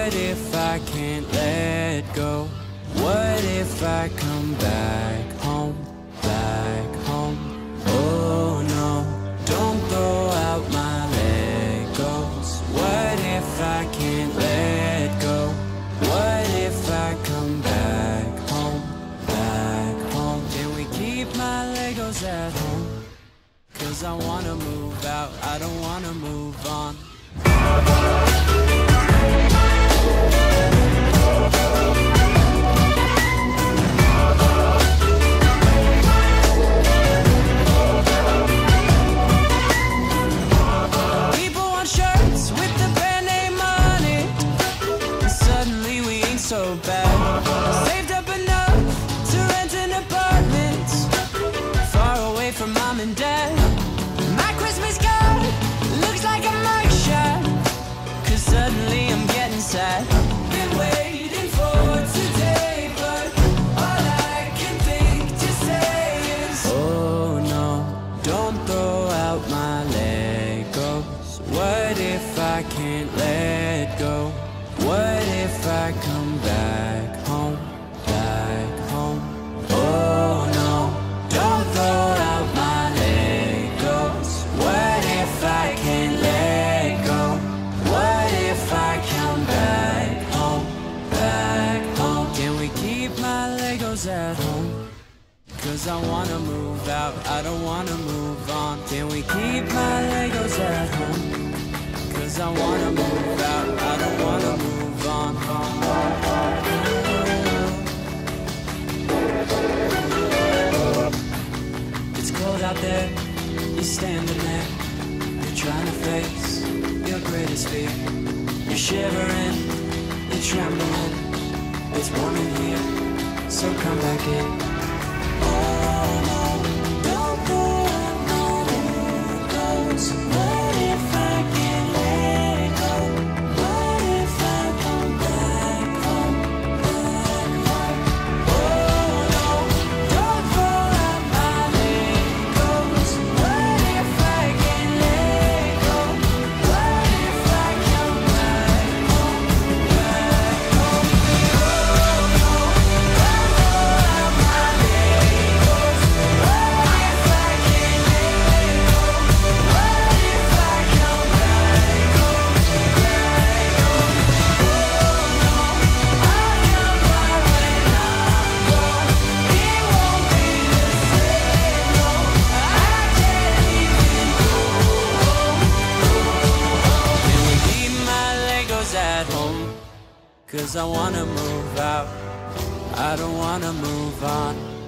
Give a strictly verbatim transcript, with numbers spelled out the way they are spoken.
What if I can't let go? What if I come back home, back home? Oh no, don't throw out my Legos. What if I can't let go? What if I come back home, back home? Can we keep my Legos at home? Cause I wanna move out, I don't wanna move on. People want shirts with the brand name on it, and suddenly we ain't so bad. Saved up enough to rent an apartment far away from mom and dad. My Christmas card looks like a mugshot, cause suddenly I'm getting sad. Been waiting for today, but all I can think to say is, oh no, don't throw out my Legos. What if I can't let go? What if I come back home, back home? Oh no, don't throw out my Legos. What if I can't let go? What if I come back home, back home? Can we keep my Legos at home? Cause I wanna move out, I don't wanna move on. Can we keep my Legos at home? Cause I wanna move out, I don't wanna move on. It's cold out there, you're standing there. You're trying to face your greatest fear. You're shivering, you're trembling. It's warm in here, so come back in. Oh no, don't go out my Legos. What if I can't let go? What if I come back home, back home? Oh no, don't throw out my Legos. What if I can't let go? What if I come back home, back home? Oh no, don't throw out my Legos. What if I can't let go? What if I come back home, back home? Oh no, I'll come back when I'm gone. It won't be the same, no. I can't even go home. Can we keep my Legos at home? Cause I wanna move out, I don't wanna move on.